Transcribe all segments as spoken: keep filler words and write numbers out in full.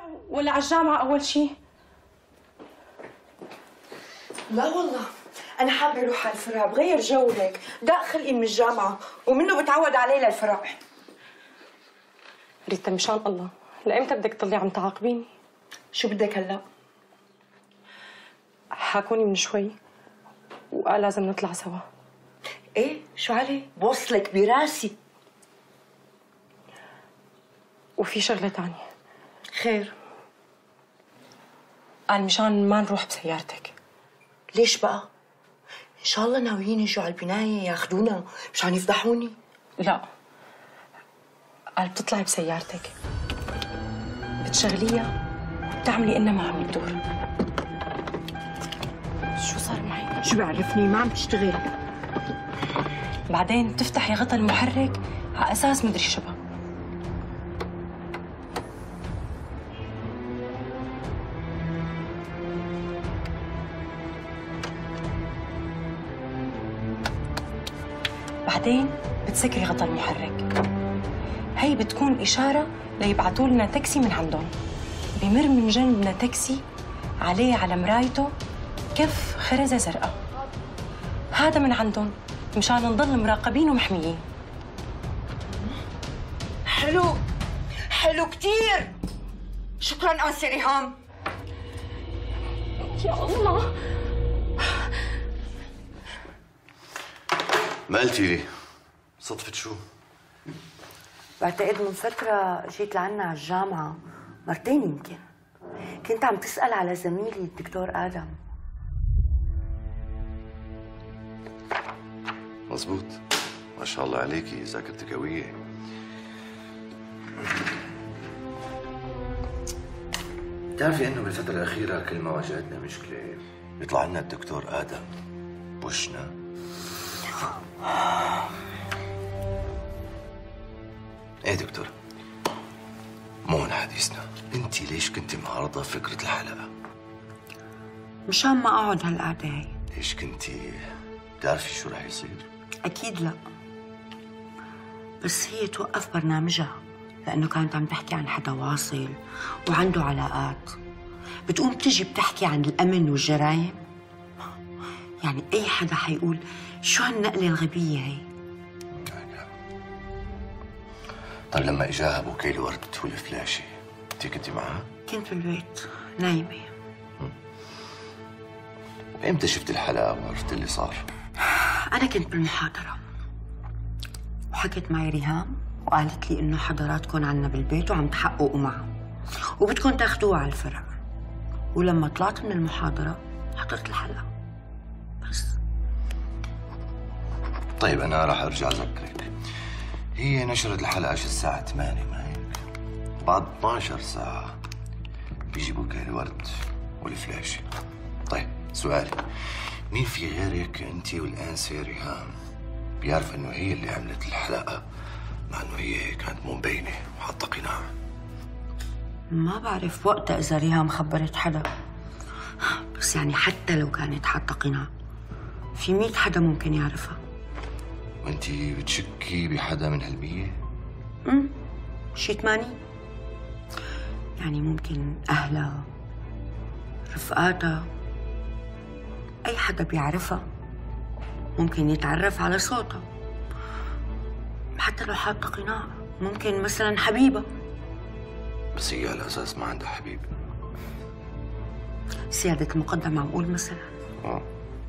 ولا على الجامعة أول شيء؟ لا والله أنا حابة أروح على الفرع، بغير جو هيك، داق خلقي من الجامعة ومنه بتعود عليه للفرع. ريتا مشان الله، لإمتى بدك تضلي عم تعاقبيني؟ شو بدك هلا؟ حاكوني من شوي وقال لازم نطلع سوا. ايه شو علي؟ بوصلك براسي. وفي شغلة تانية. خير؟ قال مشان ما نروح بسيارتك. ليش بقى؟ ان شاء الله ناويين يجوا على البناية ياخذونا مشان يفضحوني. لا، قال بتطلعي بسيارتك بتشغليها وبتعملي إنها ما عم بتدور. شو صار معي؟ شو بعرفني ما عم تشتغل. بعدين بتفتحي غطا المحرك على أساس مدري شو بقى. بعدين بتسكري غطا المحرك. هي بتكون إشارة ليبعتوا لنا تاكسي من عندهم. بمر من جنبنا تاكسي عليه على مرايته كف خرزة زرقاء. هذا من عندهم مشان نضل مراقبين ومحميين. حلو حلو كتير. شكرا أنسة ريهام. يا الله. ما قلتي لي صدفة شو؟ بعتقد من فترة جيت لعنا على الجامعة مرتين يمكن. كنت عم تسأل على زميلي الدكتور آدم. مزبوط، ما شاء الله عليكي، ذاكرتك قوية. بتعرفي انه بالفترة الأخيرة كل ما واجهتنا مشكلة بيطلع لنا الدكتور آدم بوشنا. ايه دكتور، مو هون حديثنا. انت ليش كنتي معارضة فكرة الحلقة؟ مشان ما اقعد هالقعدة هي. ليش كنتي بتعرفي شو رح يصير؟ اكيد لا، بس هي توقف برنامجها لانه كانت عم تحكي عن حدا واصل وعنده علاقات. بتقوم تجي بتحكي عن الامن والجرايم. يعني اي حدا حيقول شو هالنقلة الغبية هي. طيب لما اجاها بوكيل ورد والفلاشة انت كنتي معها؟ كنت بالبيت نايمة. امتى شفت الحلقة وعرفت اللي صار؟ أنا كنت بالمحاضرة وحكت معي ريهام وقالت لي إنه حضراتكم عنا بالبيت وعم تحققوا معه وبدكم تاخدوه على الفرع. ولما طلعت من المحاضرة حضرت الحلقة بس. طيب أنا راح أرجع أذكرك. هي نشرت الحلقة شي الساعة ثمانية ما هيك؟ بعد اثنعش ساعة بيجي بوكيل ورد والفلاشة. طيب سؤالي، مين في غيرك انت والانسه ريهام بيعرف انه هي اللي عملت الحلقه مع انه هي كانت مو مبينه وحاطه قناع؟ ما بعرف وقتها اذا ريهام خبرت حدا، بس يعني حتى لو كانت حاطه قناع في مية حدا ممكن يعرفها. وانت بتشكي بحدا من هالمية؟ امم شي ثمانين. يعني ممكن اهلها، رفقاتها، أي حدا بيعرفها ممكن يتعرف على صوتها. حتى لو حاطة قناع ممكن مثلا حبيبة. بس هي على أساس ما عندها حبيب. سيادة المقدم عم قول مثلا. اه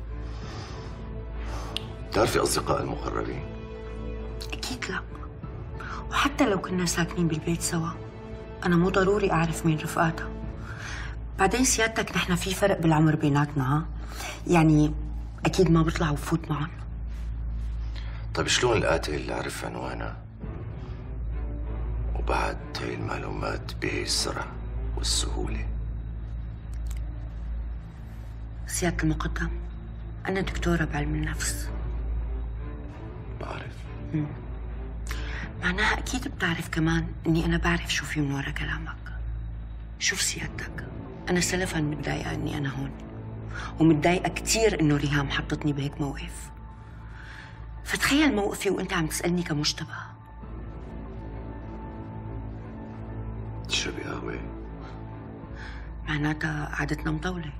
بتعرفي أصدقاء المقربين؟ أكيد لا، وحتى لو كنا ساكنين بالبيت سوا أنا مو ضروري أعرف مين رفقاتها. بعدين سيادتك نحن في فرق بالعمر بيناتنا، ها؟ يعني أكيد ما بطلع وفوت معهم. طيب شلون القاتل اللي عرف عنوانها وبعد هاي المعلومات بهي السرعة والسهولة؟ سيادة المقدم أنا دكتورة بعلم النفس. بعرف. مم. معناها أكيد بتعرف كمان إني أنا بعرف شو في من ورا كلامك. شوف سيادتك، أنا سلفاً متضايقة إني أنا هون، ومتضايقة كثير إنه ريهام حطتني بهيك موقف. فتخيل موقفي وأنت عم تسألني كمشتبه. تشربي قهوة؟ معناتها قعدتنا مطولة.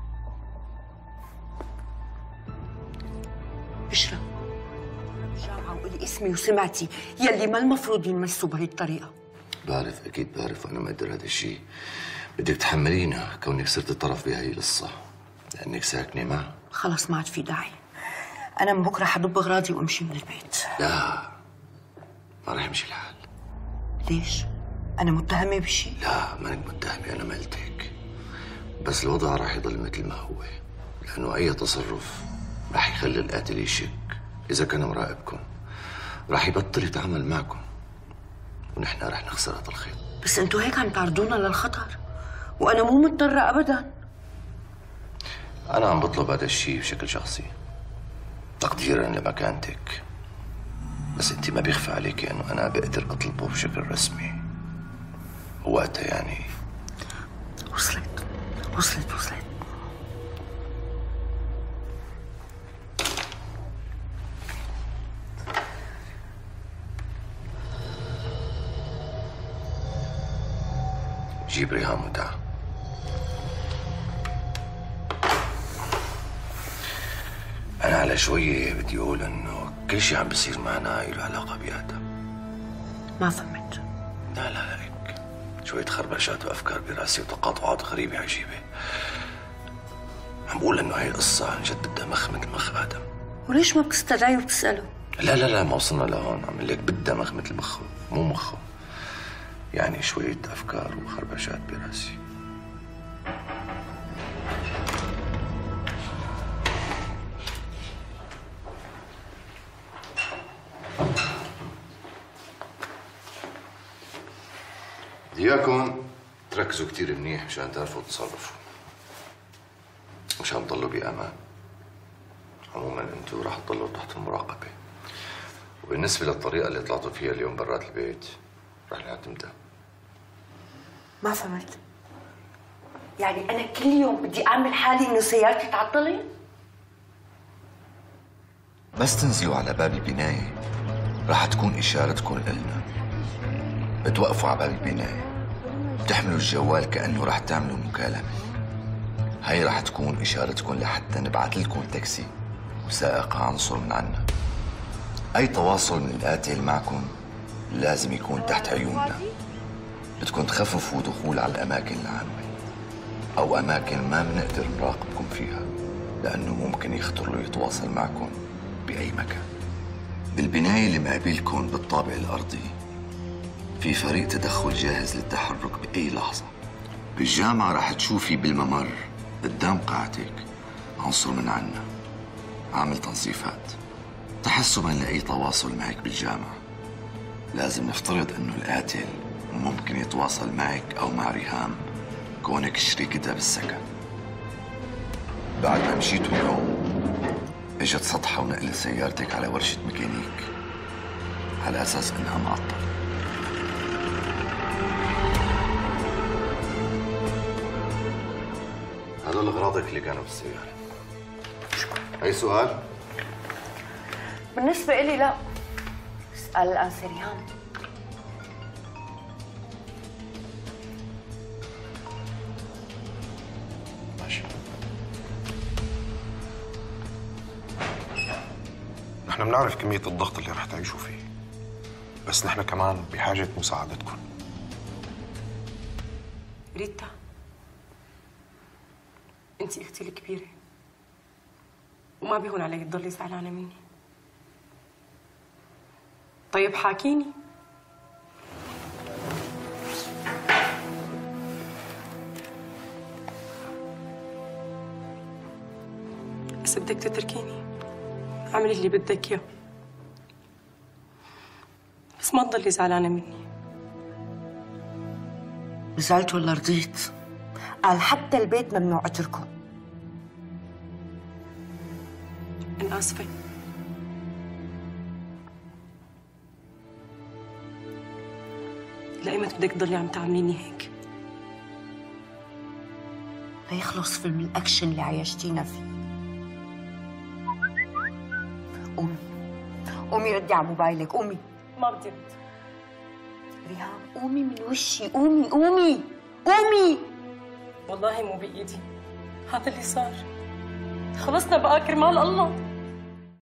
بشرى جامعة وقولي اسمي وسمعتي يلي ما المفروض ينمسوا بهي الطريقة. بعرف، أكيد بعرف، وأنا مقدر هذا الشيء. بدك تحملينا كونك صرت طرف بهي القصة لأنك ساكنة معه. خلص ما عاد في داعي. أنا من بكرة حضب أغراضي وأمشي من البيت. لا، ما رح يمشي الحال. ليش؟ أنا متهمة بشيء؟ لا، مانك متهمة، أنا ما قلتك. بس الوضع راح يضل مثل ما هو، لأنه أي تصرف راح يخلي القاتل يشك. إذا كان مراقبكم راح يبطل يتعامل معكم، ونحن راح نخسر هذا الخيط. بس أنتوا هيك عم تعرضونا للخطر، وأنا مو مضطرة أبداً. أنا عم بطلب هذا الشيء بشكل شخصي تقديراً لمكانتك، بس أنت ما بيخفى عليك إنه أنا بقدر أطلبه بشكل رسمي، وقتها يعني. وصلت وصلت وصلت. جيب ريهام وتعال. أنا على شوية بدي أقول إنه كل شيء عم بيصير معنا له علاقة بآدم. ما فهمت. لا لا لا هيك شوية خربشات وأفكار براسي وتقاطعات غريبة عجيبة. عم بقول إنه هي القصة عن جد بدها مخ مثل مخ آدم. وليش ما بتستدعيه وبتسأله؟ لا لا لا ما وصلنا لهون، عم لك بدها مخ مثل مخه مو مخه. يعني شوية أفكار وخربشات براسي. بدي اياكم تركزوا كتير منيح مشان تعرفوا تتصرفوا، مشان تضلوا بأمان. عموما انتوا رح تضلوا تحت المراقبة، وبالنسبة للطريقة اللي طلعتوا فيها اليوم برات البيت رح نعتمدها. ما فهمت. يعني أنا كل يوم بدي أعمل حالي إنه سيارتي تعطلت؟ بس تنزلوا على باب البناية رح تكون إشارتكم إلنا. بتوقفوا على باب البناية، بتحملوا الجوال كأنه رح تعملوا مكالمة. هاي رح تكون إشارتكم لحتى نبعث لكم تاكسي وسائق عنصر من عنا. أي تواصل من القاتل معكم لازم يكون تحت عيوننا. بدكم تخففوا دخول على الأماكن العامة أو أماكن ما بنقدر نراقبكم فيها، لأنه ممكن يخطر له يتواصل معكم بأي مكان. بالبناية اللي مقابلكم بالطابق الأرضي في فريق تدخل جاهز للتحرك بأي لحظة. بالجامعة رح تشوفي بالممر قدام قاعتك عنصر من عنا عامل تنظيفات. تحسباً لأي تواصل معك بالجامعة لازم نفترض إنه القاتل ممكن يتواصل معك أو مع ريهام كونك شريكتها بالسكن. بعد ما مشيتوا اليوم اجت سطحة ونقل سيارتك على ورشة ميكانيك على أساس إنها معطلة. هذول أغراضك اللي كانوا بالسيارة. أي سؤال؟ بالنسبة إلي لا. اسأل الآن ريهام. ماشي. نحن بنعرف كمية الضغط اللي رح تعيشوا فيه، بس نحن كمان بحاجة مساعدتكم. ريتا، انتي اختي الكبيرة وما بيهون عليك تضلي زعلانة مني. طيب حاكيني. بس بدك تتركيني اعملي اللي بدك اياه، بس ما تضلي زعلانة مني. زعلت ولا رضيت؟ قال حتى البيت ممنوع اتركه. أنا آسفة. لأيمت بدك تضلي عم تعامليني هيك؟ ليخلص فيلم الأكشن اللي عايشتينا فيه. قومي قومي ردي على موبايلك، قومي. ما بدي رد. ريهام قومي من وشي، قومي قومي قومي. والله مو بإيدي، هذا اللي صار. خلصنا بقى كرمال الله.